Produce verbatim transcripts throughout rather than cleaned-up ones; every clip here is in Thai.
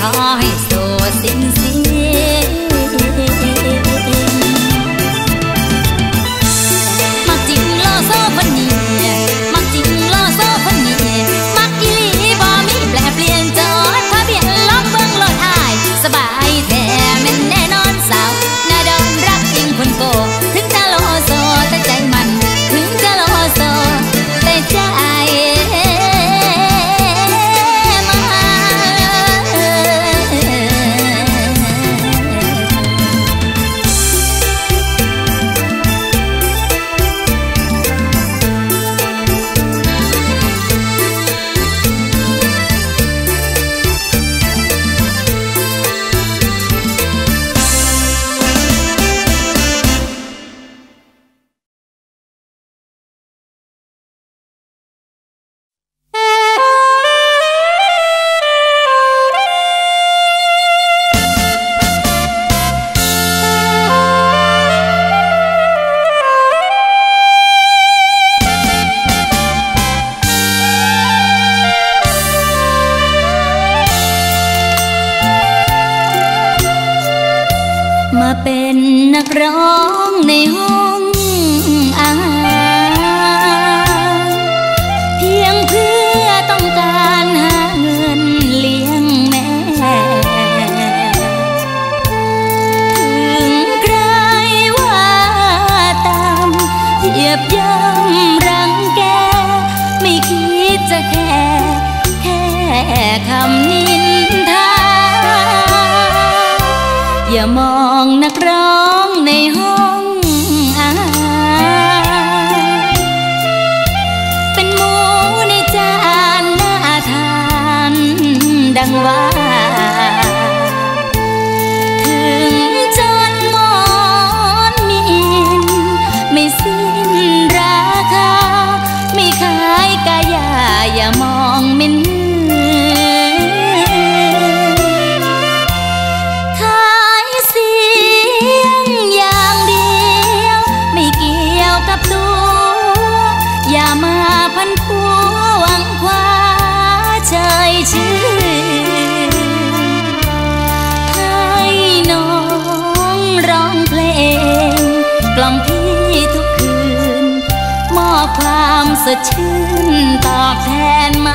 อให้โซสิ้นเสียมักจริงล่อโซ่คนนี้มักจริงล่อโซ่คนนี้มักอีหลีบ่มีแปลเปลี่ยนจอดทะเบียนล็อกเบิ่งรถอายสบายแท้แม่นแน่นอนสาวน่าดอนรักจริงคนโกถึงจะล่อโซ่แต่ใจมันถึงจะล่อโซ่แต่ใจเป็นนักร้องในห้องอาหารเพียงเพื่อต้องการหาเงินเลี้ยงแม่ถึงใครว่าตามเหยียบย่ำรังแกไม่คิดจะแค่แค่คำนินทาอย่ามองนักร้องในห้องอาหารเป็นหมูในจานน่าทานดังว่าถึงจนมอนมีไม่สิ้นราคาไม่ขายกายาอย่ามองมินอย่ามาพันผัวหวังคว้าเชยชื่อให้น้องร้องเพลงกล่อมพี่ทุกคืนมอบความสดชื่นตอบแทนมา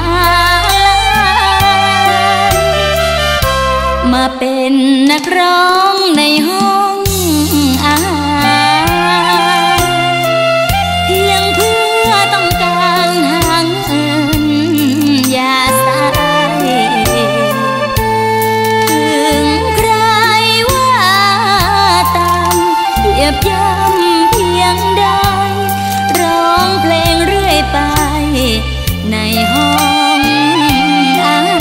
มาเป็นนักร้องในห้องอาหารเพียงเพื่อต้องการหาเงินอย่าสายถึงใครว่าตามเหยียบย่ำเพียงใดร้องเพลงเรื่อยไปในห้องอาหาร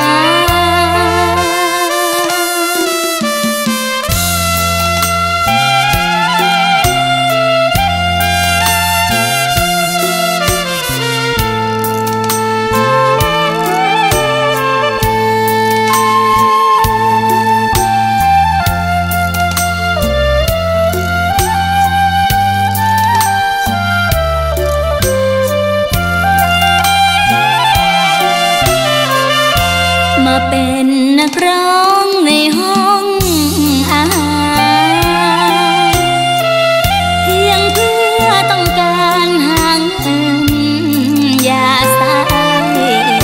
มาเป็นนักร้องในห้องอาหารเพียงเพื่อต้องการหาเงินอย่าสาย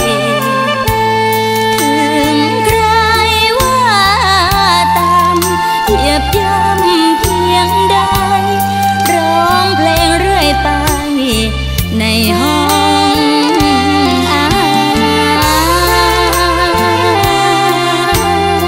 ถึงใครว่าตามเหยียบย่ำเพียงใดร้องเพลงเรื่อยไปในห้องอาหาร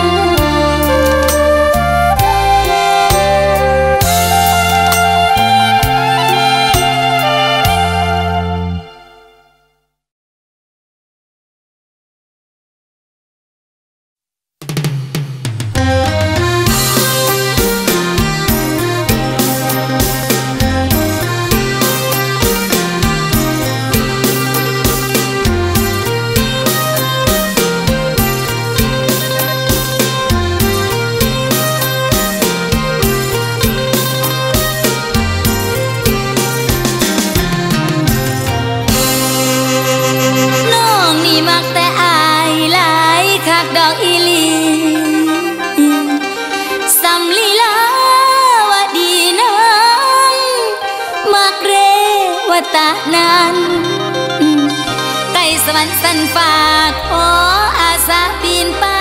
ตะนั้นไก่สวรรค์สันฟ้าขออาสาปีนไป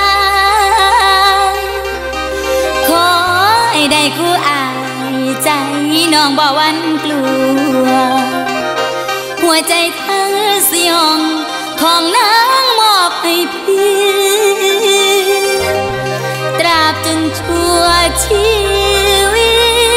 ขอให้ได้คู่อายใจน้องบ่หวั่นกลัวหัวใจเธอสยองของนางมอบให้พี่ตราบจนชั่วชีวิต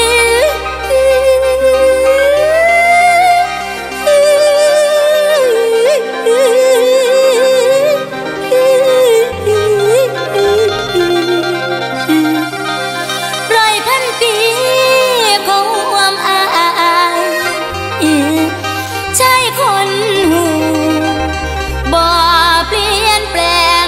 ร้อยพันปีของความอายใช่คนหูบ่เปลี่ยนแปลง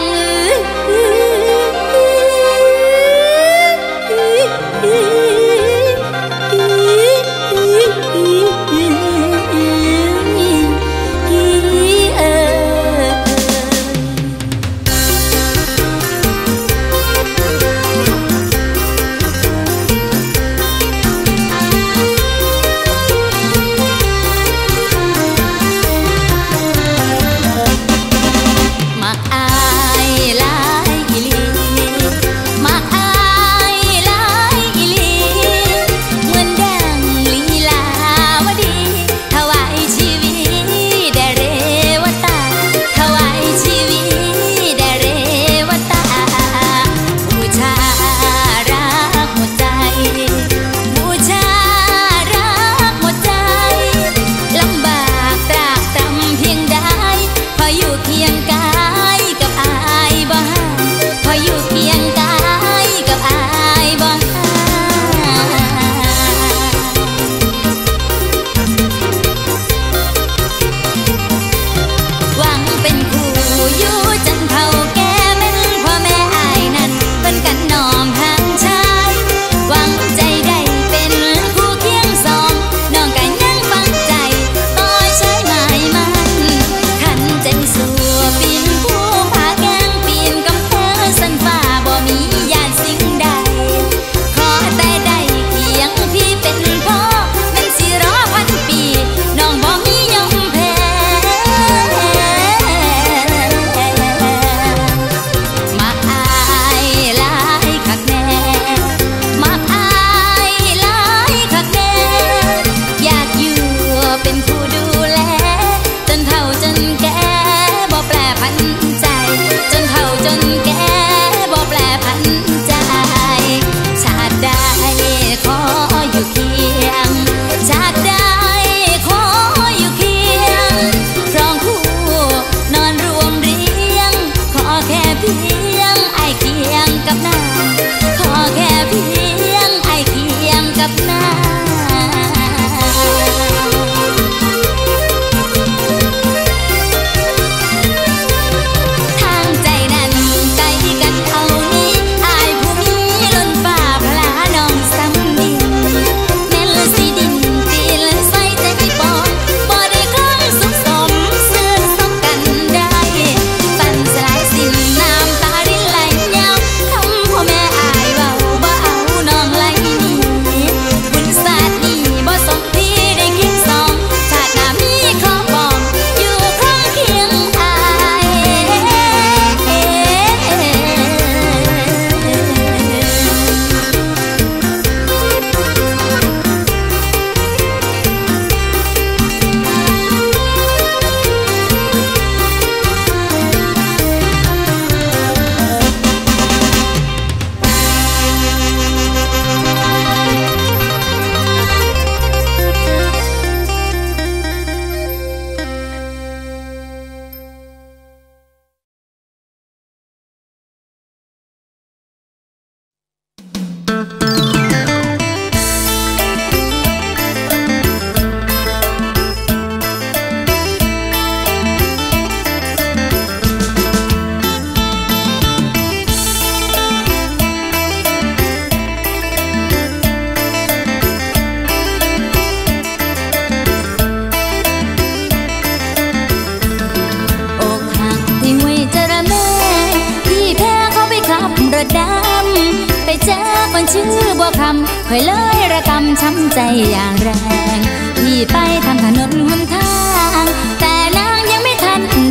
ชื่อบัวคำค่อยเลยระกำช้ำใจอย่างแรงที่ไปทำถนนหนทาง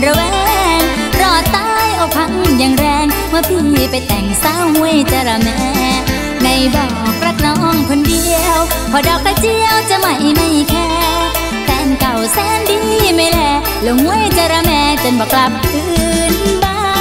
ระแวงรอตายเอาพังอย่างแรงเมื่อพี่ไปแต่งสาวห้วยจระแม่ในบอกรักน้องคนเดียวพอดอกกระเจียวจะไม่ไม่แค่แฟนเก่าแสนดีไม่แลลงห้วยจระแม่จนบอกกลับคืนบ้าน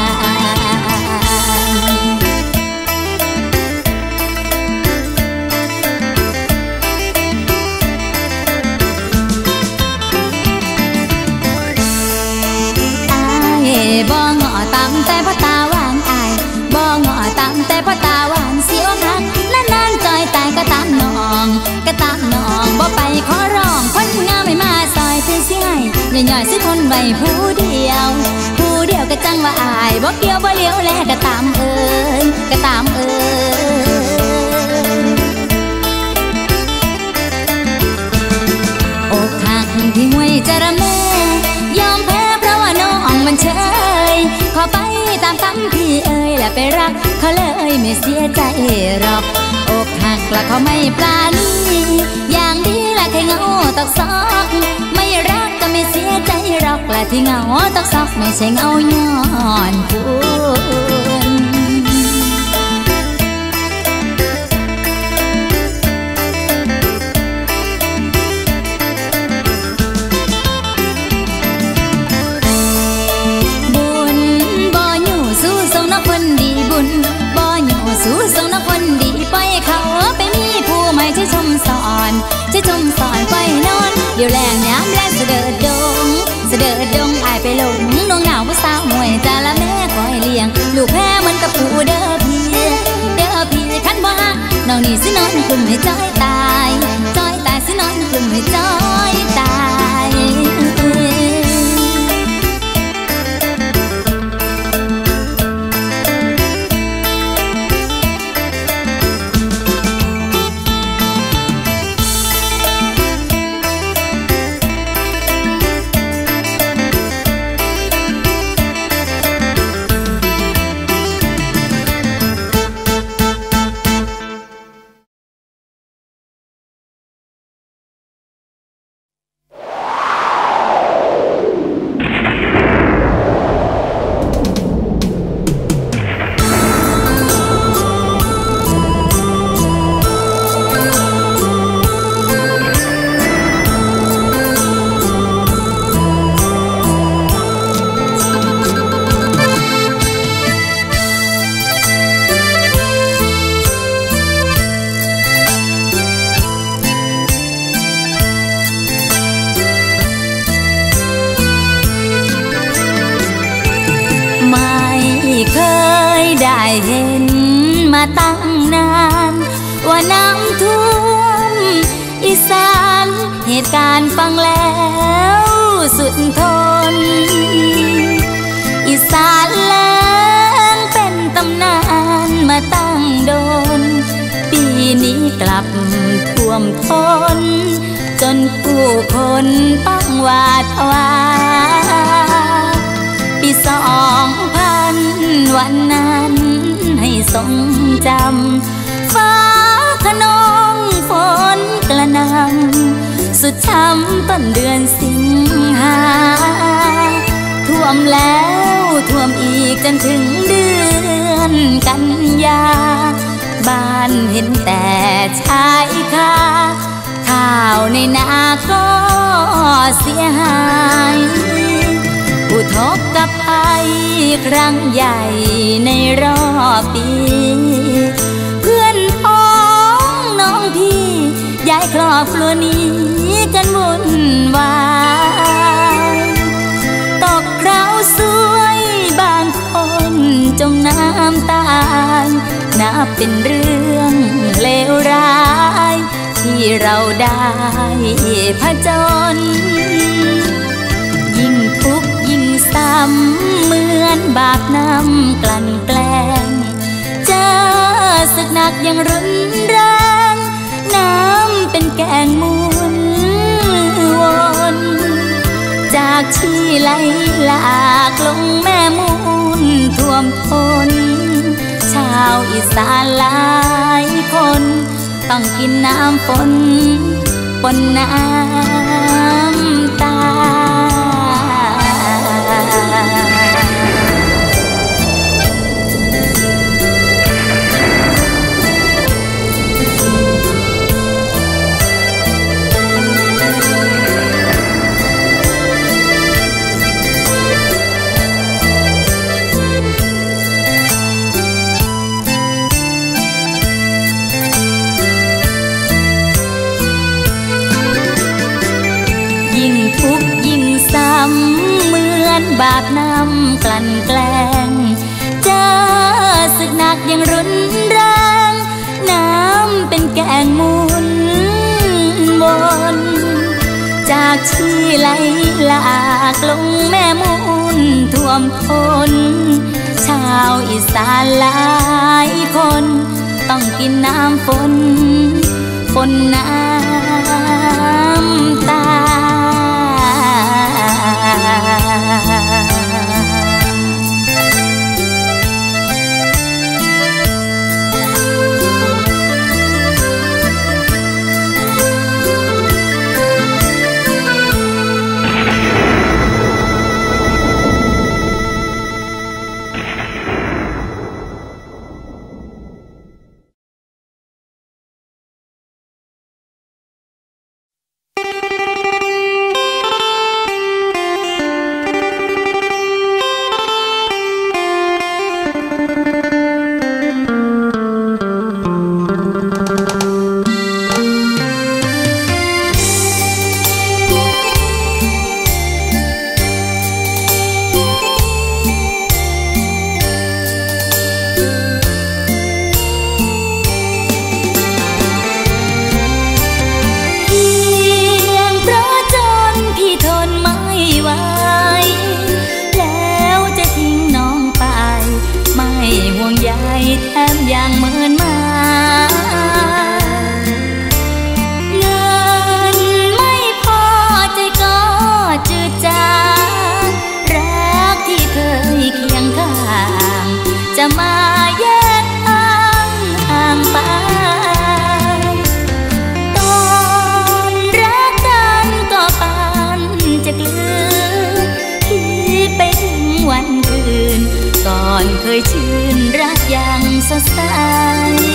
บ่งอตามแต่พ่อตาหวานอายบ่งอตามแต่พ่อตาหวานเสียวหักนานๆจอยตายก็ตามน้องก็ตามน้องบ่ไปขอร้องคนงามไม่มาซอยเพื่อสิให้ย่อยๆสิทนไว้ผู้เดียวผู้เดียวก็จังว่าอายบ่เกี่ยวบ่เลี้ยวแลก็ตามเอิ้นก็ตามเอิ้นอกหักที่ห้วยจระแม่ยอมแพ้เพราะว่าน้องมันเชยขอไปตามคำพี่เอ่ยและไปรักเขาเลยไม่เสียใจหรอกอกหักละเขาไม่ปราณีอย่างดีละแค่เงาตอกซอกไม่รักก็ไม่เสียใจหรอกละที่เงาตอกซอกไม่ใช่เงาย้อนคุณสู้ส่งนักคนดีไปเขาไปมีผู้ใหม่ที่ชมสอนที่ชมสอนไปนอนเดี๋ยวแรงย้ำแรงเสด็จดงเสด็จดงอายไปหลงน้องหนาวผู้สาวหวยจาละแม่คอยเลี้ยงลูกแพ้เหมือนกับผู้เด้อพี่เด้อพี่ขันบ่ฮักน้องนี่สินอนกลุ่มให้จ้อยตายจ้อยตายสินอนกลุ่มให้จ้อยตายเห็นมาตั้งนานว่าน้ำท่วมอีสานเหตุการณ์ฟังแล้วสุดทนอีสานแล้งเป็นตำนานมาตั้งโดนปีนี้กลับท่วมทนจนผู้คนต้องหวาดหวาปีสองพันวันนั้นให้ทรงจำฟ้าขนองฝนกระหน่ำสุดช้ำต้นเดือนสิงหาท่วมแล้วท่วมอีกจนถึงเดือนกันยาบ้านเห็นแต่ชายคาข้าวในนาก็เสียหายอุทกภัยครั้งใหญ่ในรอบปีเพื่อนพ้องน้องพี่ย้ายครอบครัวนี้กันวุ่นวายตกคราวสวยบางคนจมน้ำตายนับเป็นเรื่องเลวร้ายที่เราได้ผจญยิ่งทุกข์ยิ่งซ้ำเหมือนบาปน้ำกลั่นแกล้งเจอศึกหนักอย่างรุนแรงน้ำเป็นแกงมุนวนจากที่ไหลหลากลงแม่มูลท่วมท้นชาวอีสานหลายคนต้องกินน้ำฝนปนน้ำตาำเหมือนบาปน้ำกลั่นแกล้งเจอศึกหนักยังรุนแรงน้ำเป็นแกงมุนวนจากที่ไหลหลากลงแม่มุนท่วมทนชาวอีสานหลายคนต้องกินน้ำฝนฝนน้ำตาอย่างเหมือนมาเงินไม่พอใจก็จืดจางรักที่เคยเคียงข้างจะมาแยกทางห่างไปตอนรักกันก็ปานจะกลืนคิดไปถึงวันคืนก่อนเคยชื่นรักอย่างสดใส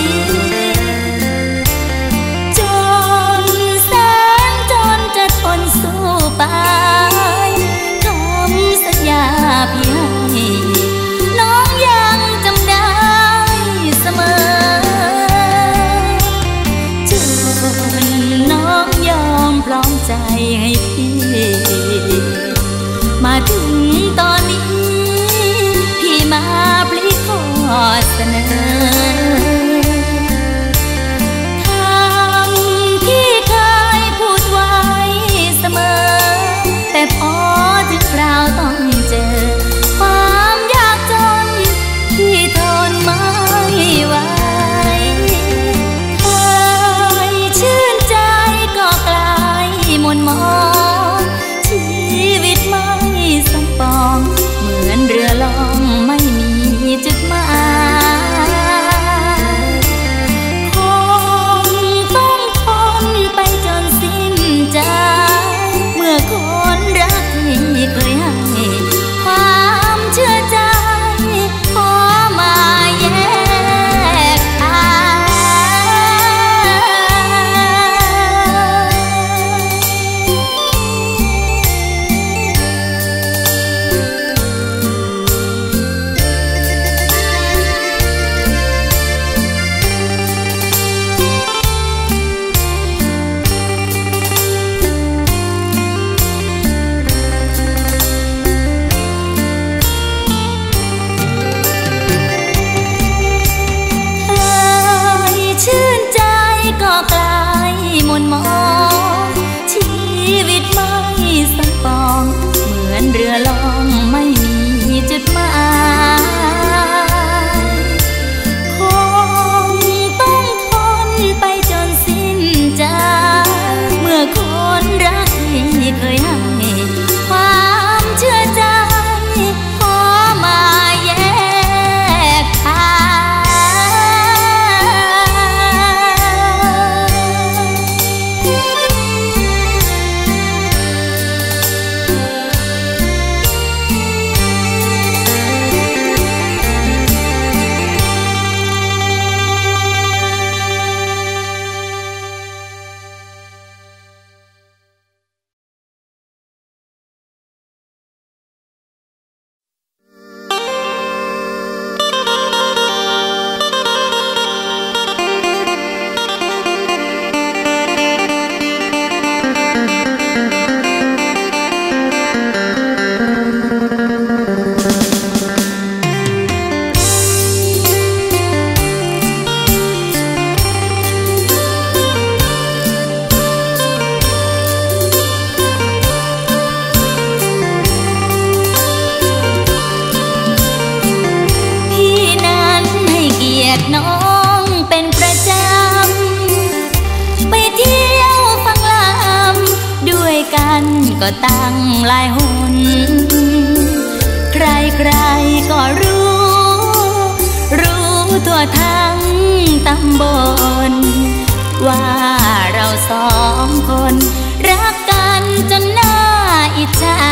ก็ตั้งหลายหนใครใครก็รู้รู้ตัวทั้งตำบลว่าเราสองคนรักกันจนน่าอิจฉา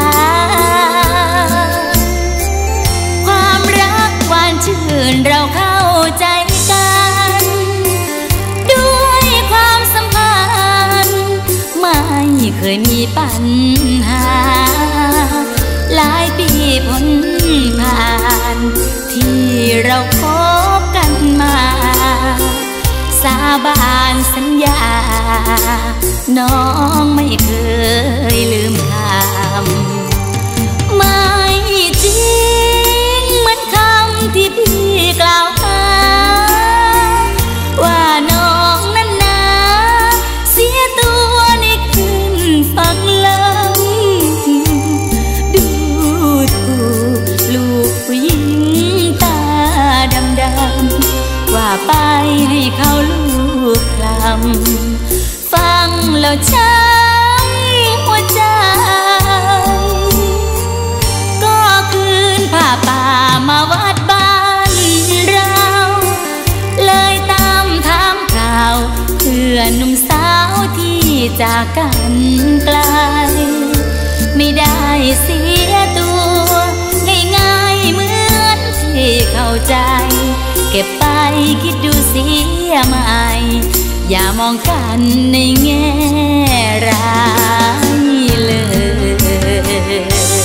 ความรักหวานชื่นเราเข้าใจกันด้วยความสัมพันธ์ไม่เคยมีปัญหาหลายปีพ้นผ่านที่เราคบกันมาสาบานสัญญาน้องไม่เคยลืมคำไม่จริงเหมือนคำที่พี่กล่าวหาว่าน้องนั้นนะเสียตัวในคืนฝักลำดูถูกลูกผู้หญิงตาดำๆว่าไปให้เขาลูกคลำฟังแล้วช้ำหัวใจก็คืนผ้าป่ามาวัดบ้านเราเลยตามถามข่าวเพื่อนหนุ่มสาวที่จากกันไกลไม่ได้เสียตัวง่ายๆเหมือนที่เข้าใจเก็บไปคิดดูเสียใหม่อย่ามองกันในแง่ร้ายเลย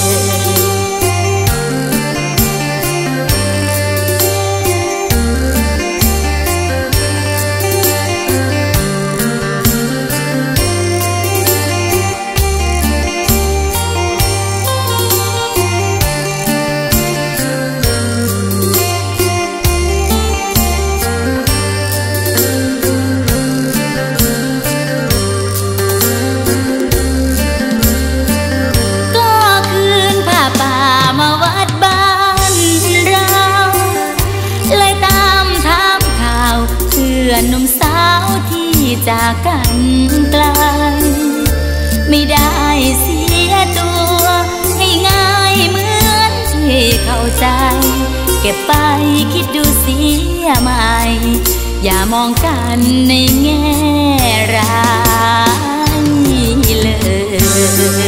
หนุ่มสาวที่จากกันไกลไม่ได้เสียตัวง่ายๆเหมือนที่เข้าใจเก็บไปคิดดูเสียใหม่อย่ามองกันในแง่ร้ายเลย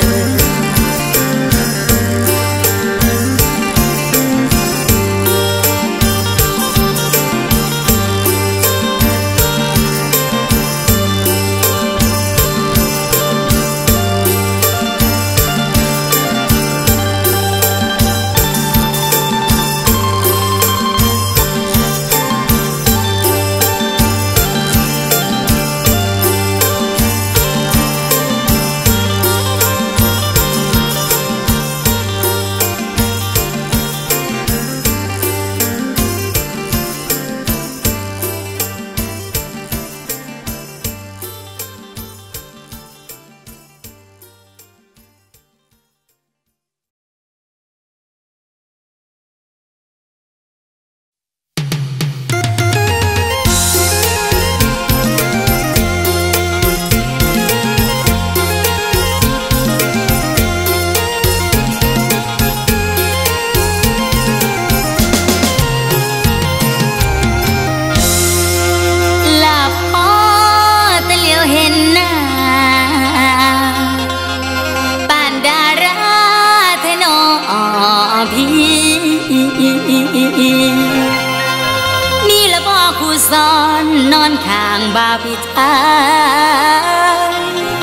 นี่ละบ่ครูสอนนอนข้างบาพิทาย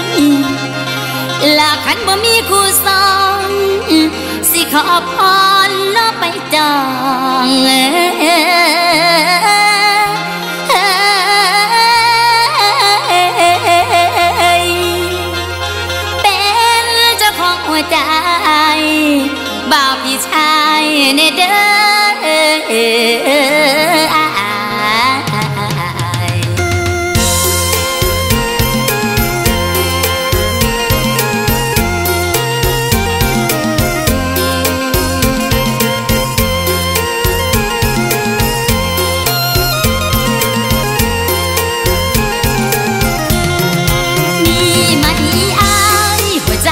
ละคันบ่มีครูสอนสิขอพรเนาะไปจองเป็นเจ้าของหัวใจบ่าวพี่ชายเนเด้อนี่ไหมอ้ายหัวใจ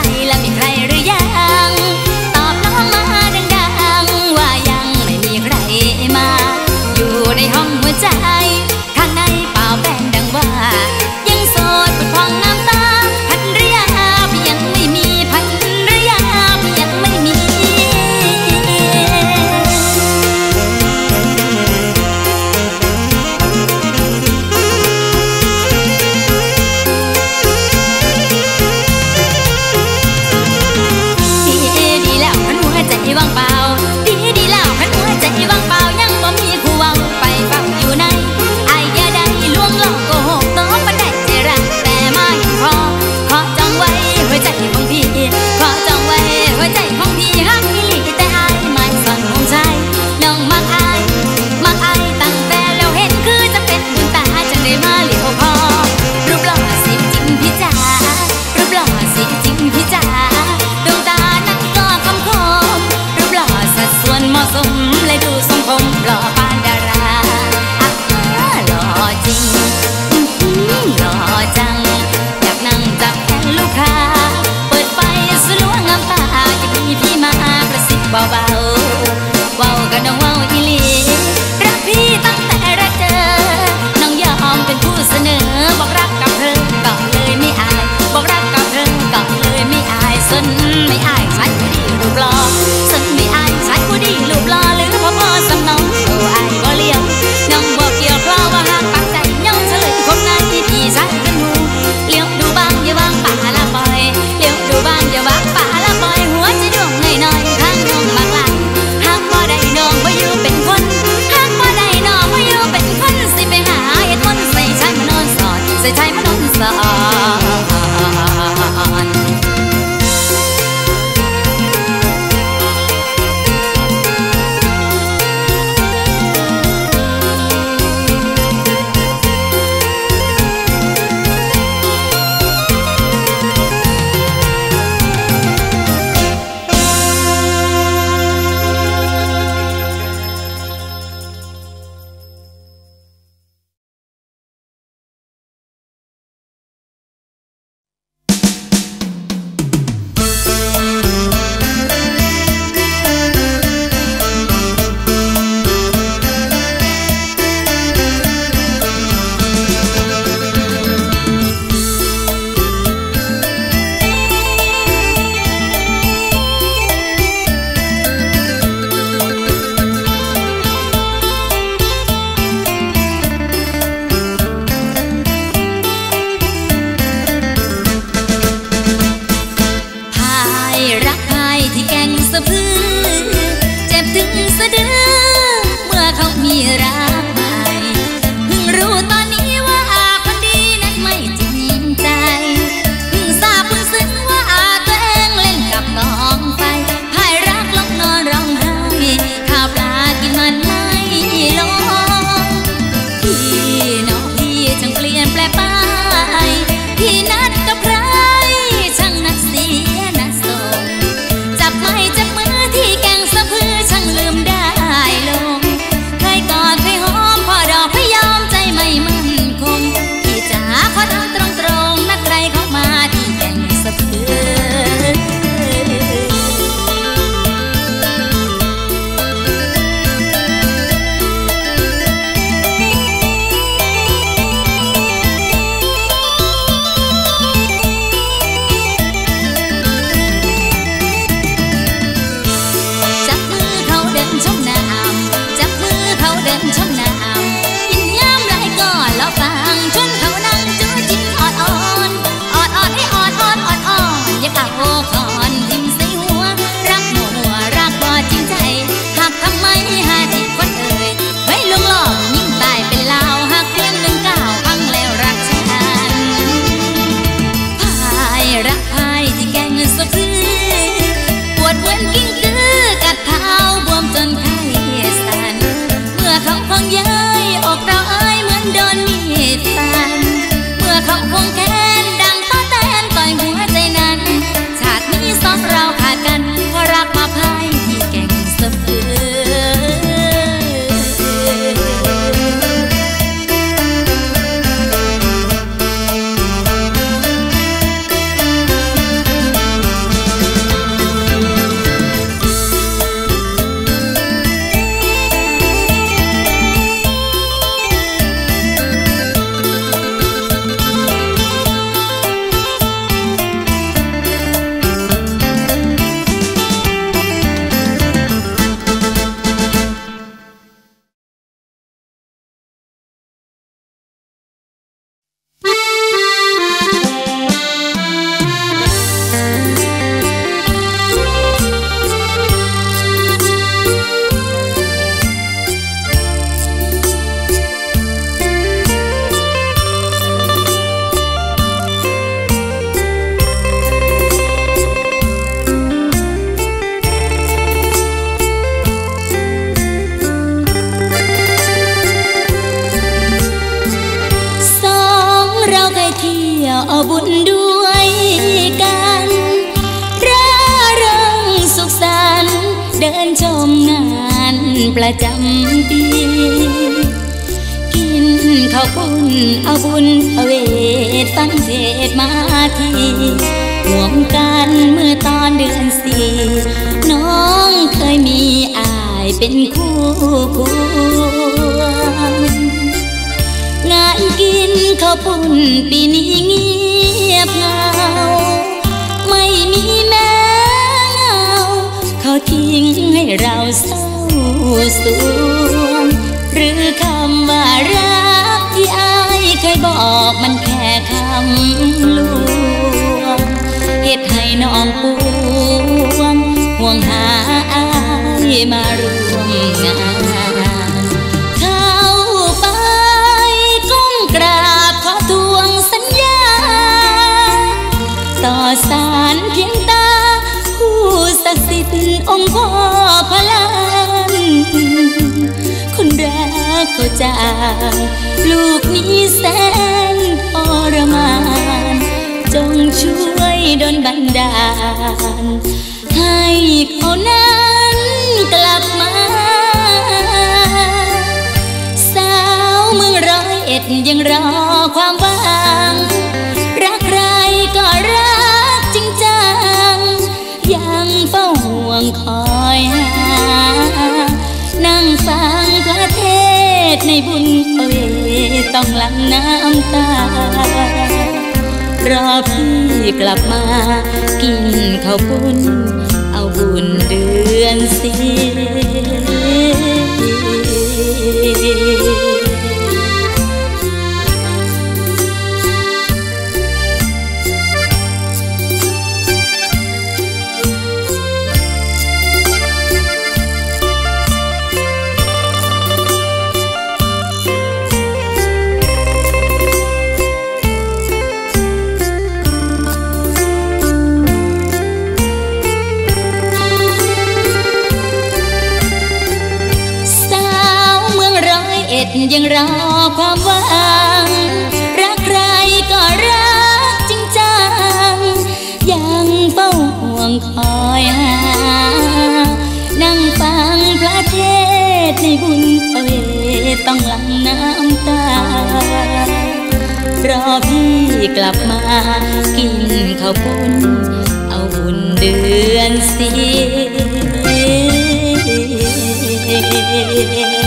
บุญด้วยกันร่าเริงสุขสันต์เดินชมงานประจำปีกินข้าวปุ้นเอาบุญเอาเวทฟังเทศมาทีห่วงกันเมื่อตอนเดือนสี่น้องเคยมีอายเป็นคู่ควงงานกินข้าวปุ้นปีนี้เงียบเหงาไม่มีแม้เงาเขาทิ้งให้เราเศร้าสวงหรือคำว่ารักที่อายเคยบอกมันแค่คำลวงเหตุให้น้องปวงห่วงหาอายมาร่วมงานเข้าไปก้มกราบขอทวงสัญญาต่อสารเพียงตาผู้ศักดิ์สิทธิ์องค์พ่อพลานคนรักเขาจากลูกนี้แสนทรมานจงช่วยดลบันดาลให้เขานั้นกลับมาสาวเมืองร้อยเอ็ดยังรอความหวังรักใครก็รักจริงจังยังเฝ้าห่วงคอยหานั่งฟังพระเทศในบุญเอ่ยต้องหลั่งน้ำตารอพี่กลับมากินข้าวปุ้นเอาบุญเดือนสี่ยังรอความหวังรักใครก็รักจริงจังยังเฝ้าห่วงคอยหานั่งฟังพระเทศในบุญเอ่ยต้องหลั่งน้ำตารอพี่กลับมากินข้าวปุ้นเอาบุญเดือนสี่